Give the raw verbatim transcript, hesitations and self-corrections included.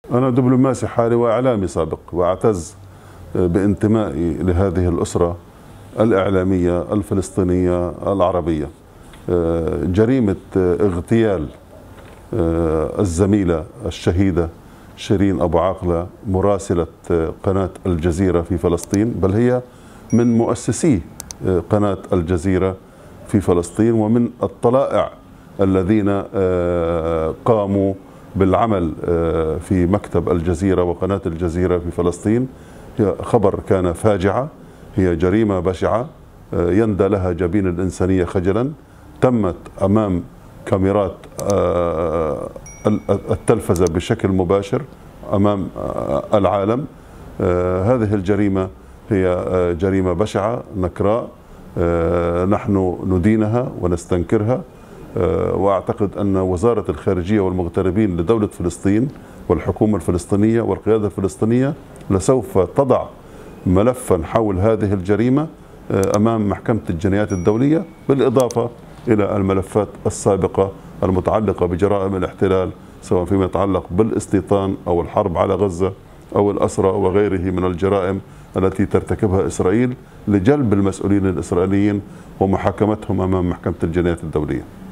أنا دبلوماسي حالي وإعلامي سابق، وأعتز بانتمائي لهذه الأسرة الإعلامية الفلسطينية العربية. جريمة اغتيال الزميلة الشهيدة شيرين أبو عاقلة مراسلة قناة الجزيرة في فلسطين، بل هي من مؤسسي قناة الجزيرة في فلسطين ومن الطلائع الذين قاموا بالعمل في مكتب الجزيرة وقناة الجزيرة في فلسطين. هي خبر كان فاجعة، هي جريمة بشعة يندى لها جبين الإنسانية خجلا، تمت أمام كاميرات التلفزة بشكل مباشر أمام العالم. هذه الجريمة هي جريمة بشعة نكراء، نحن ندينها ونستنكرها، وأعتقد أن وزارة الخارجية والمغتربين لدولة فلسطين والحكومة الفلسطينية والقيادة الفلسطينية لسوف تضع ملفا حول هذه الجريمة أمام محكمة الجنايات الدولية، بالإضافة إلى الملفات السابقة المتعلقة بجرائم الاحتلال، سواء فيما يتعلق بالاستيطان أو الحرب على غزة أو الأسرى وغيره من الجرائم التي ترتكبها إسرائيل، لجلب المسؤولين الإسرائيليين ومحاكمتهم أمام محكمة الجنايات الدولية.